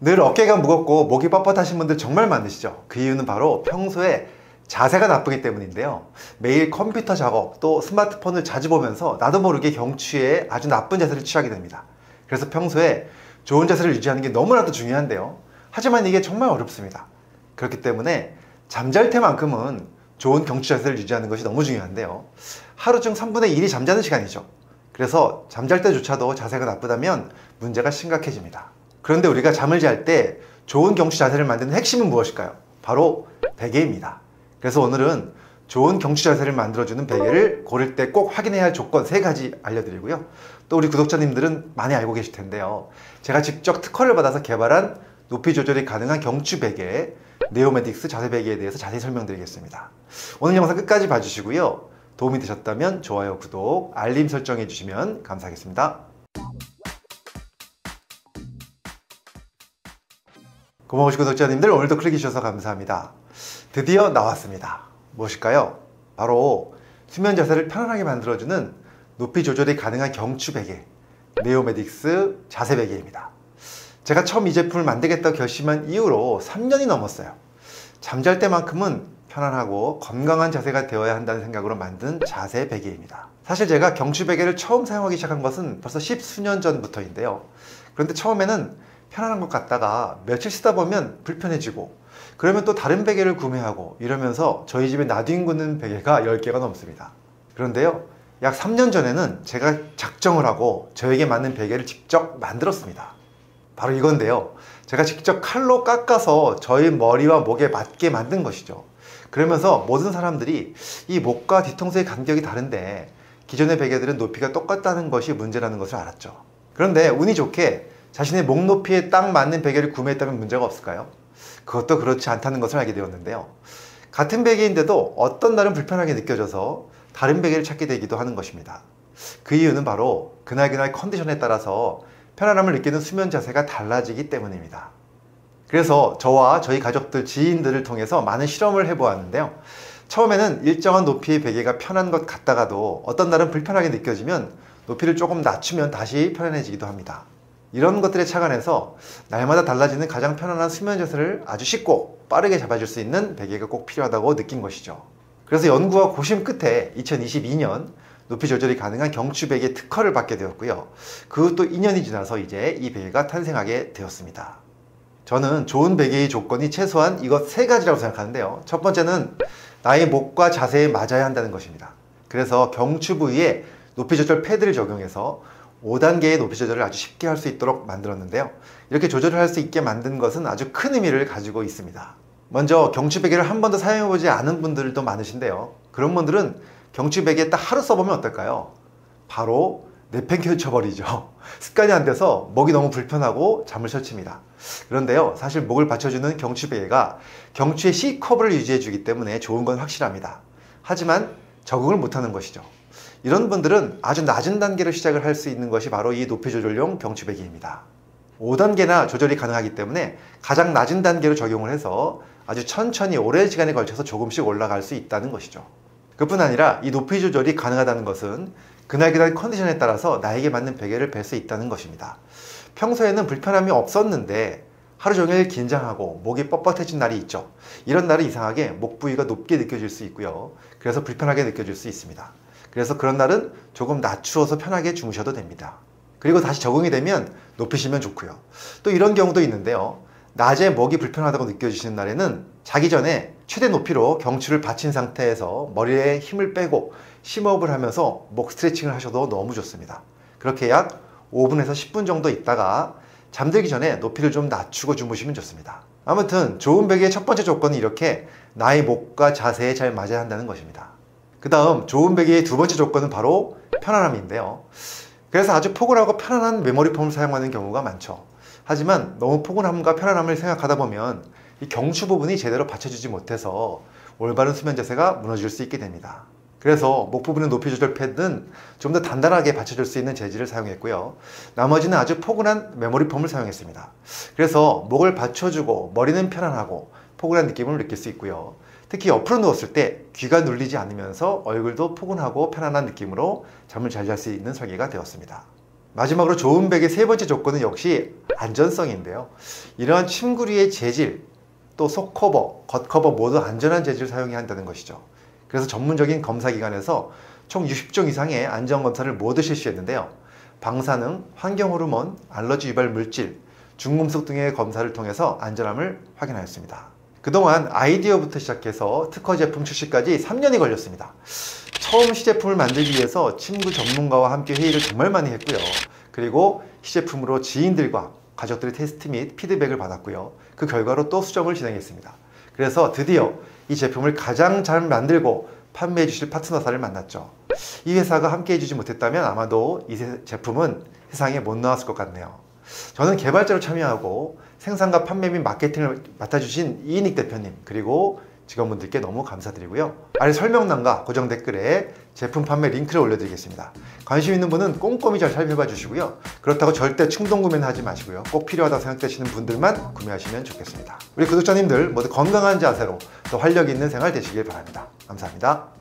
늘 어깨가 무겁고 목이 뻣뻣하신 분들 정말 많으시죠? 그 이유는 바로 평소에 자세가 나쁘기 때문인데요. 매일 컴퓨터 작업 또 스마트폰을 자주 보면서 나도 모르게 경추에 아주 나쁜 자세를 취하게 됩니다. 그래서 평소에 좋은 자세를 유지하는 게 너무나도 중요한데요. 하지만 이게 정말 어렵습니다. 그렇기 때문에 잠잘 때만큼은 좋은 경추 자세를 유지하는 것이 너무 중요한데요. 하루 중 3분의 1이 잠자는 시간이죠. 그래서 잠잘 때조차도 자세가 나쁘다면 문제가 심각해집니다. 그런데 우리가 잠을 잘 때 좋은 경추 자세를 만드는 핵심은 무엇일까요? 바로 베개입니다. 그래서 오늘은 좋은 경추 자세를 만들어주는 베개를 고를 때 꼭 확인해야 할 조건 3가지 알려드리고요. 또 우리 구독자님들은 많이 알고 계실 텐데요. 제가 직접 특허를 받아서 개발한 높이 조절이 가능한 경추 베개 네오메딕스 자세 베개에 대해서 자세히 설명드리겠습니다. 오늘 영상 끝까지 봐주시고요. 도움이 되셨다면 좋아요, 구독, 알림 설정해 주시면 감사하겠습니다. 고마우신 구독자님들, 오늘도 클릭해 주셔서 감사합니다. 드디어 나왔습니다. 무엇일까요? 바로 수면 자세를 편안하게 만들어주는 높이 조절이 가능한 경추 베개 네오메딕스 자세 베개입니다. 제가 처음 이 제품을 만들겠다고 결심한 이후로 3년이 넘었어요. 잠잘 때만큼은 편안하고 건강한 자세가 되어야 한다는 생각으로 만든 자세 베개입니다. 사실 제가 경추 베개를 처음 사용하기 시작한 것은 벌써 10수년 전부터인데요. 그런데 처음에는 편안한 것 같다가 며칠 쓰다 보면 불편해지고, 그러면 또 다른 베개를 구매하고 이러면서 저희 집에 나뒹구는 베개가 10개가 넘습니다. 그런데요, 약 3년 전에는 제가 작정을 하고 저에게 맞는 베개를 직접 만들었습니다. 바로 이건데요, 제가 직접 칼로 깎아서 저희 머리와 목에 맞게 만든 것이죠. 그러면서 모든 사람들이 이 목과 뒤통수의 간격이 다른데 기존의 베개들은 높이가 똑같다는 것이 문제라는 것을 알았죠. 그런데 운이 좋게 자신의 목 높이에 딱 맞는 베개를 구매했다면 문제가 없을까요? 그것도 그렇지 않다는 것을 알게 되었는데요. 같은 베개인데도 어떤 날은 불편하게 느껴져서 다른 베개를 찾게 되기도 하는 것입니다. 그 이유는 바로 그날 컨디션에 따라서 편안함을 느끼는 수면 자세가 달라지기 때문입니다. 그래서 저와 저희 가족들, 지인들을 통해서 많은 실험을 해보았는데요. 처음에는 일정한 높이의 베개가 편한 것 같다가도 어떤 날은 불편하게 느껴지면 높이를 조금 낮추면 다시 편안해지기도 합니다. 이런 것들에 착안해서 날마다 달라지는 가장 편안한 수면 자세를 아주 쉽고 빠르게 잡아줄 수 있는 베개가 꼭 필요하다고 느낀 것이죠. 그래서 연구와 고심 끝에 2022년 높이 조절이 가능한 경추 베개 특허를 받게 되었고요. 그것도 2년이 지나서 이제 이 베개가 탄생하게 되었습니다. 저는 좋은 베개의 조건이 최소한 이것 3가지라고 생각하는데요. 첫 번째는 나의 목과 자세에 맞아야 한다는 것입니다. 그래서 경추 부위에 높이 조절 패드를 적용해서 5단계의 높이 조절을 아주 쉽게 할 수 있도록 만들었는데요. 이렇게 조절을 할 수 있게 만든 것은 아주 큰 의미를 가지고 있습니다. 먼저 경추 베개를 한 번도 사용해보지 않은 분들도 많으신데요. 그런 분들은 경추 베개 딱 하루 써보면 어떨까요? 바로 내팽겨쳐버리죠. 습관이 안 돼서 목이 너무 불편하고 잠을 설칩니다. 그런데요, 사실 목을 받쳐주는 경추 베개가 경추의 C커브를 유지해주기 때문에 좋은 건 확실합니다. 하지만 적응을 못하는 것이죠. 이런 분들은 아주 낮은 단계로 시작을 할 수 있는 것이 바로 이 높이 조절용 경추 베개입니다. 5단계나 조절이 가능하기 때문에 가장 낮은 단계로 적용을 해서 아주 천천히 오랜 시간에 걸쳐서 조금씩 올라갈 수 있다는 것이죠. 그뿐 아니라 이 높이 조절이 가능하다는 것은 그날 컨디션에 따라서 나에게 맞는 베개를 벨 수 있다는 것입니다. 평소에는 불편함이 없었는데 하루 종일 긴장하고 목이 뻣뻣해진 날이 있죠. 이런 날은 이상하게 목 부위가 높게 느껴질 수 있고요. 그래서 불편하게 느껴질 수 있습니다. 그래서 그런 날은 조금 낮추어서 편하게 주무셔도 됩니다. 그리고 다시 적응이 되면 높이시면 좋고요. 또 이런 경우도 있는데요. 낮에 목이 불편하다고 느껴지시는 날에는 자기 전에 최대 높이로 경추를 받친 상태에서 머리에 힘을 빼고 심호흡을 하면서 목 스트레칭을 하셔도 너무 좋습니다. 그렇게 약 5분에서 10분 정도 있다가 잠들기 전에 높이를 좀 낮추고 주무시면 좋습니다. 아무튼 좋은 베개의 첫 번째 조건은 이렇게 나의 목과 자세에 잘 맞아야 한다는 것입니다. 그 다음 좋은 베개의 두 번째 조건은 바로 편안함인데요. 그래서 아주 포근하고 편안한 메모리 폼을 사용하는 경우가 많죠. 하지만 너무 포근함과 편안함을 생각하다 보면 이 경추 부분이 제대로 받쳐주지 못해서 올바른 수면 자세가 무너질 수 있게 됩니다. 그래서 목 부분의 높이 조절 패드는 좀 더 단단하게 받쳐줄 수 있는 재질을 사용했고요. 나머지는 아주 포근한 메모리 폼을 사용했습니다. 그래서 목을 받쳐주고 머리는 편안하고 포근한 느낌을 느낄 수 있고요. 특히 옆으로 누웠을 때 귀가 눌리지 않으면서 얼굴도 포근하고 편안한 느낌으로 잠을 잘 잘 수 있는 설계가 되었습니다. 마지막으로 좋은 백의 세 번째 조건은 역시 안전성인데요. 이러한 침구류의 재질, 또 속 커버, 겉 커버 모두 안전한 재질을 사용해야 한다는 것이죠. 그래서 전문적인 검사기관에서 총 60종 이상의 안전검사를 모두 실시했는데요. 방사능, 환경호르몬, 알러지 유발 물질, 중금속 등의 검사를 통해서 안전함을 확인하였습니다. 그동안 아이디어부터 시작해서 특허 제품 출시까지 3년이 걸렸습니다. 처음 시제품을 만들기 위해서 침구 전문가와 함께 회의를 정말 많이 했고요. 그리고 시제품으로 지인들과 가족들의 테스트 및 피드백을 받았고요. 그 결과로 또 수정을 진행했습니다. 그래서 드디어 이 제품을 가장 잘 만들고 판매해 주실 파트너사를 만났죠. 이 회사가 함께 해주지 못했다면 아마도 이 제품은 세상에 못 나왔을 것 같네요. 저는 개발자로 참여하고 생산과 판매 및 마케팅을 맡아주신 이인익 대표님, 그리고 직원분들께 너무 감사드리고요. 아래 설명란과 고정 댓글에 제품 판매 링크를 올려드리겠습니다. 관심 있는 분은 꼼꼼히 잘 살펴봐 주시고요. 그렇다고 절대 충동 구매는 하지 마시고요. 꼭 필요하다고 생각되시는 분들만 구매하시면 좋겠습니다. 우리 구독자님들 모두 건강한 자세로 더 활력 있는 생활 되시길 바랍니다. 감사합니다.